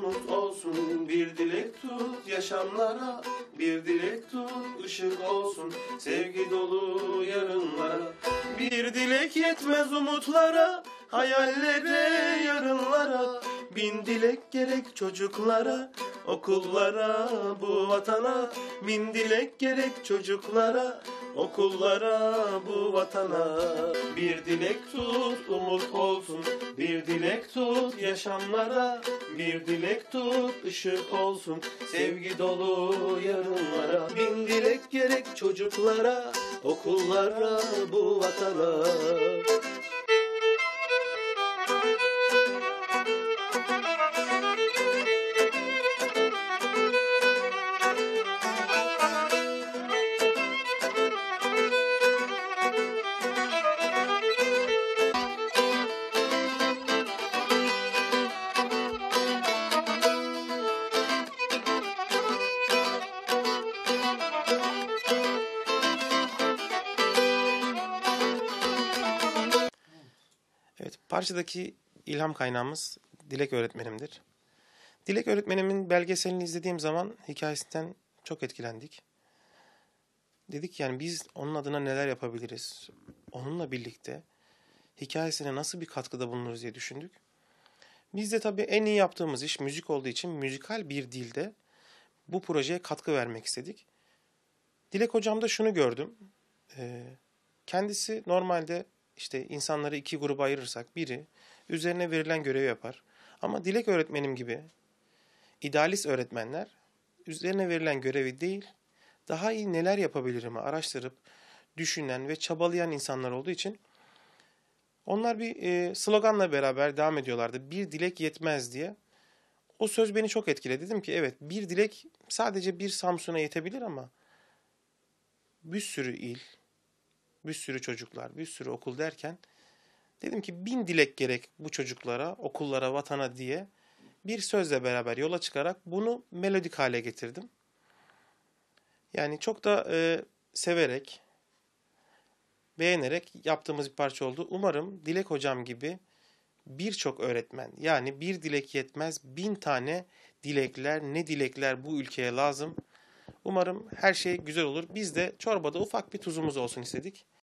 umut olsun. Bir dilek tut yaşamlara, bir dilek tut ışık olsun. Sevgi dolu yarınlara. Bir dilek yetmez umutlara, hayallere, yarınlara. Bin dilek gerek çocuklara, okullara, bu vatana. Bin dilek gerek çocuklara, okullara, bu vatana. Bir dilek tut umut olsun, bir dilek tut yaşamlara. Bir dilek tut ışık olsun, sevgi dolu yarınlara. Bin dilek gerek çocuklara, okullara, bu vatana. Evet, parçadaki ilham kaynağımız Dilek öğretmenimdir. Dilek öğretmenimin belgeselini izlediğim zaman hikayesinden çok etkilendik. Dedik yani biz onun adına neler yapabiliriz? Onunla birlikte hikayesine nasıl bir katkıda bulunuruz diye düşündük. Biz de tabii en iyi yaptığımız iş müzik olduğu için müzikal bir dilde bu projeye katkı vermek istedik. Dilek hocamda şunu gördüm. Kendisi normalde işte insanları iki gruba ayırırsak biri üzerine verilen görevi yapar. Ama Dilek öğretmenim gibi idealist öğretmenler üzerine verilen görevi değil, daha iyi neler yapabilirim araştırıp düşünen ve çabalayan insanlar olduğu için onlar bir sloganla beraber devam ediyorlardı. Bir dilek yetmez diye. O söz beni çok etkiledi. Dedim ki evet, bir dilek sadece bir Samsun'a yetebilir ama bir sürü il, bir sürü çocuklar, bir sürü okul derken dedim ki 1000 dilek gerek bu çocuklara, okullara, vatana diye bir sözle beraber yola çıkarak bunu melodik hale getirdim. Yani çok da severek, beğenerek yaptığımız bir parça oldu. Umarım Dilek hocam gibi birçok öğretmen, yani bir dilek yetmez 1000 tane dilekler, ne dilekler bu ülkeye lazım. Umarım her şey güzel olur. Biz de çorbada ufak bir tuzumuz olsun istedik.